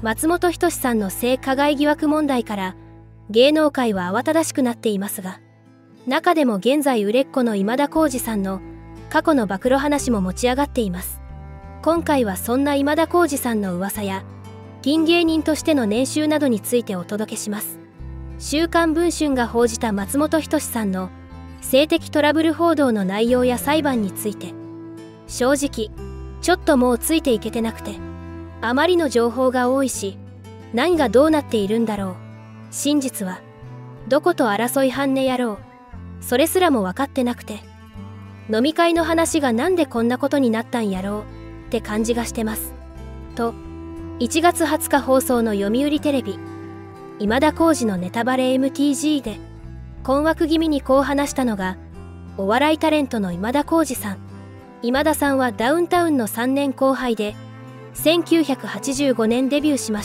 松本人志さんの性加害疑惑問題から芸能界は慌ただしくなっていますが、中でも現在売れっ子の今田耕司さんの過去の暴露話も持ち上がっています。今回はそんな今田耕司さんの噂やピン芸人としての年収などについてお届けします。週刊文春が報じた松本人志さんの性的トラブル報道の内容や裁判について、正直ちょっともうついていけてなくて、あまりの情報が多いし、何がどうなっているんだろう、真実はどこと争い半ねやろう、それすらも分かってなくて、飲み会の話がなんでこんなことになったんやろうって感じがしてますと、1月20日放送の読売テレビ今田耕司のネタバレ MTG で困惑気味にこう話したのが、お笑いタレントの今田耕司さん。今田さんはダウンタウンの3年後輩で、1985年デビューしました。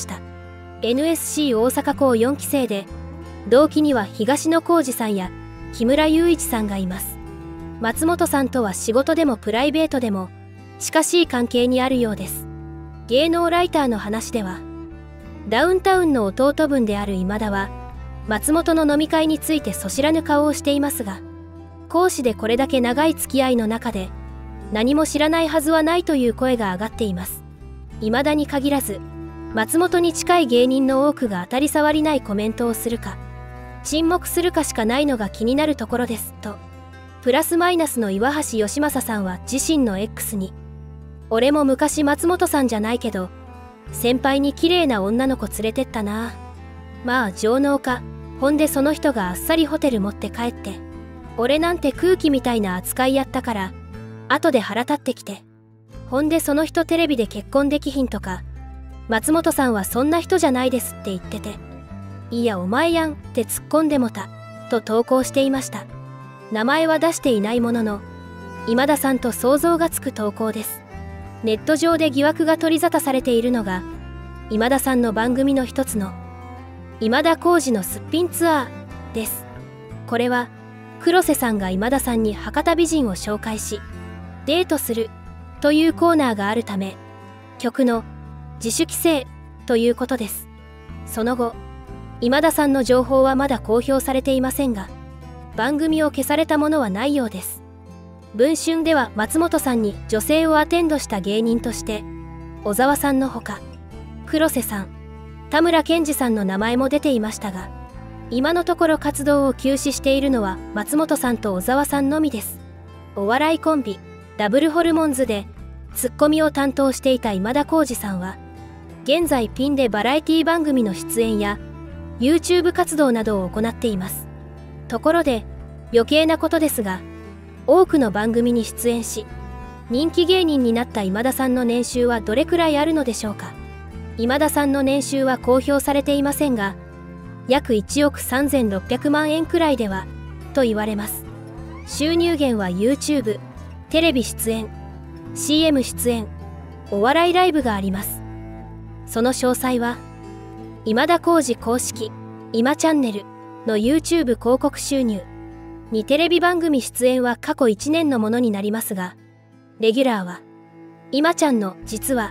NSC 大阪校4期生で、同期には東野幸治さんや木村雄一さんがいます。松本さんとは仕事でもプライベートでも近しい関係にあるようです。芸能ライターの話では、ダウンタウンの弟分である今田は松本の飲み会についてそ知らぬ顔をしていますが、講師でこれだけ長い付き合いの中で何も知らないはずはないという声が上がっています。今田に限らず松本に近い芸人の多くが当たり障りないコメントをするか沈黙するかしかないのが気になるところですと、プラスマイナスの岩橋義正さんは自身の X に、俺も昔松本さんじゃないけど先輩に綺麗な女の子連れてったな、まあ上納か、ほんでその人があっさりホテル持って帰って、俺なんて空気みたいな扱いやったから後で腹立ってきて、ほんでその人テレビで結婚できひんとか、松本さんはそんな人じゃないですって言ってて、いやお前やんって突っ込んでもたと投稿していました。名前は出していないものの今田さんと想像がつく投稿です。ネット上で疑惑が取り沙汰されているのが、今田さんの番組の一つの今田耕司のすっぴんツアーです。これは黒瀬さんが今田さんに博多美人を紹介しデートするというコーナーがあるため、局の自主規制ということです。その後今田さんの情報はまだ公表されていませんが、番組を消されたものはないようです。文春では松本さんに女性をアテンドした芸人として小沢さんのほか黒瀬さん、田村健二さんの名前も出ていましたが、今のところ活動を休止しているのは松本さんと小沢さんのみです。お笑いコンビダブルホルモンズでツッコミを担当していた今田耕司さんは、現在ピンでバラエティ番組の出演や YouTube 活動などを行っています。ところで余計なことですが、多くの番組に出演し人気芸人になった今田さんの年収はどれくらいあるのでしょうか。今田さんの年収は公表されていませんが、約1億3600万円くらいではと言われます。収入源は YouTube、テレビ出演、CM 出演、お笑いライブがあります。その詳細は今田耕司公式今チャンネルの YouTube 広告収入に、テレビ番組出演は過去1年のものになりますが、レギュラーは今ちゃんの実は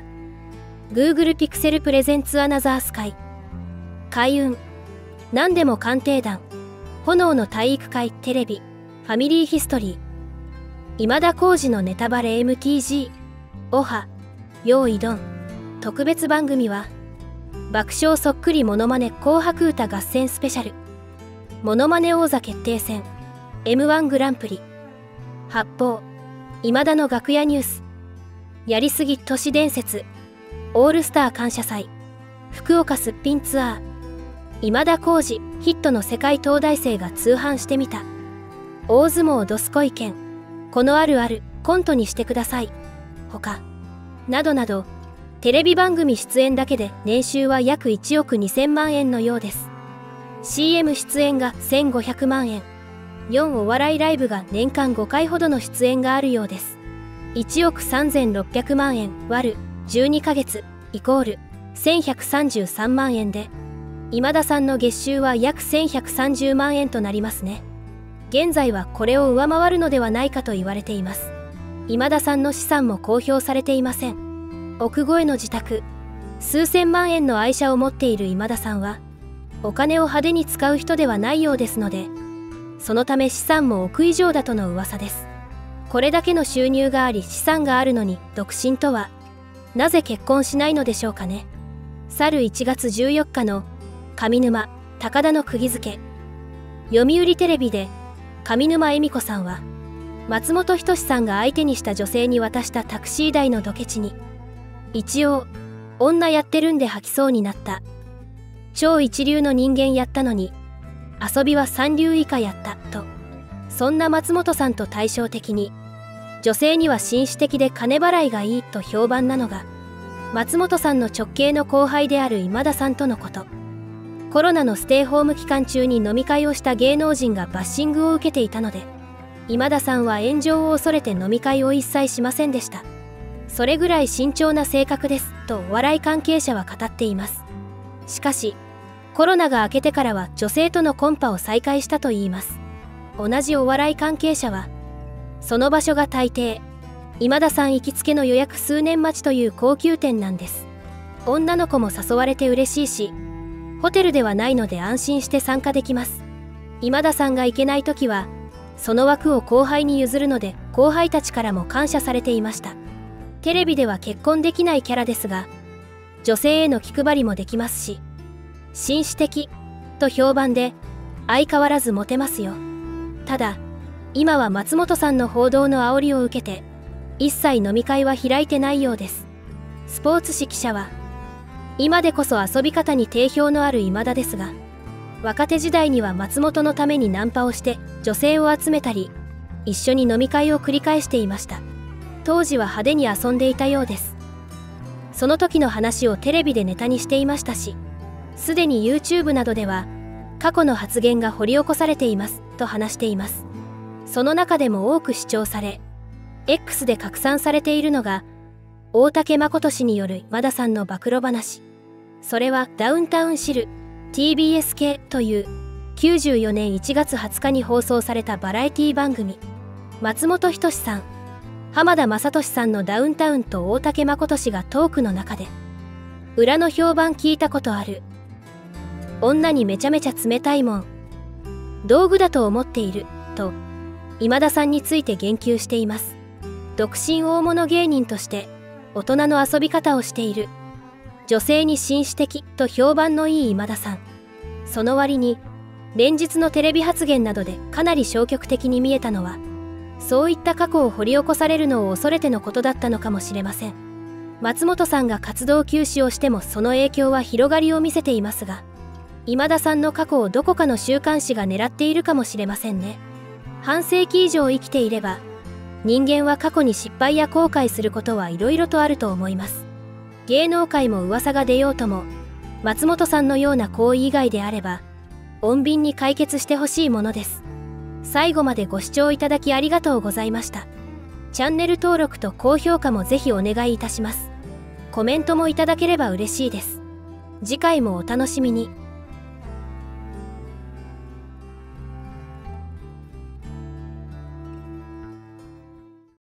Google Pixel Presents Another Sky、開運、何でも鑑定団、炎の体育会テレビ、ファミリーヒストリー、今田耕司のネタバレ MTG、オハ、用意ドン。特別番組は爆笑そっくりモノマネ紅白歌合戦スペシャル、モノマネ王座決定戦 M1 グランプリ、発砲、今田の楽屋ニュース、やりすぎ都市伝説、オールスター感謝祭、福岡すっぴんツアー、今田耕司ヒットの世界東大生が通販してみた、大相撲どすこいけん、このあるあるコントにしてください他などなど、テレビ番組出演だけで年収は約1億2000万円のようです。 CM 出演が1500万円、4お笑いライブが年間5回ほどの出演があるようです。1億3600万円割る12ヶ月イコール1133万円で、今田さんの月収は約1130万円となりますね。現在はこれを上回るのではないかと言われています。今田さんの資産も公表されていません。億超えの自宅、 数千万円の愛車を持っている今田さんはお金を派手に使う人ではないようですので、そのため資産も億以上だとの噂です。これだけの収入があり資産があるのに独身とはなぜ結婚しないのでしょうかね。去る1月14日の上沼高田の釘付け。読売テレビで上沼恵美子さんは松本人志さんが相手にした女性に渡したタクシー代のドケチに一応女やってるんで吐きそうになった。超一流の人間やったのに遊びは三流以下やったと。そんな松本さんと対照的に女性には紳士的で金払いがいいと評判なのが松本さんの直系の後輩である今田さんとのこと。コロナのステイホーム期間中に飲み会をした芸能人がバッシングを受けていたので、今田さんは炎上を恐れて飲み会を一切しませんでした。それぐらい慎重な性格ですとお笑い関係者は語っています。しかしコロナが明けてからは女性とのコンパを再開したといいます。同じお笑い関係者はその場所が大抵今田さん行きつけの予約数年待ちという高級店なんです。女の子も誘われて嬉しいし、ホテルではないので安心して参加できます。今田さんが行けない時はその枠を後輩に譲るので後輩たちからも感謝されていました。テレビでは結婚できないキャラですが女性への気配りもできますし、紳士的と評判で相変わらずモテますよ。ただ今は松本さんの報道の煽りを受けて一切飲み会は開いてないようです。スポーツ紙記者は今でこそ遊び方に定評のある今田ですが、若手時代には松本のためにナンパをして女性を集めたり一緒に飲み会を繰り返していました。当時は派手に遊んでいたようです。その時の話をテレビでネタにしていましたし、すでに YouTube などでは過去の発言が掘り起こされていますと話しています。その中でも多く視聴され X で拡散されているのが大竹誠氏による今田さんの暴露話。それはダウンタウンシル TBS 系という94年1月20日に放送されたバラエティ番組。松本人志さん、浜田雅俊さんのダウンタウンと大竹誠氏がトークの中で裏の評判聞いたことある、女にめちゃめちゃ冷たいもん、道具だと思っていると今田さんについて言及しています。独身大物芸人として大人の遊び方をしている、女性に紳士的と評判のいい今田さん。その割に連日のテレビ発言などでかなり消極的に見えたのは、そういった過去を掘り起こされるのを恐れてのことだったのかもしれません。松本さんが活動休止をしてもその影響は広がりを見せていますが、今田さんの過去をどこかの週刊誌が狙っているかもしれませんね。半世紀以上生きていれば人間は過去に失敗や後悔することはいろいろとあると思います。芸能界も噂が出ようとも松本さんのような行為以外であれば穏便に解決してほしいものです。最後までご視聴いただきありがとうございました。チャンネル登録と高評価もぜひお願いいたします。コメントもいただければ嬉しいです。次回もお楽しみに。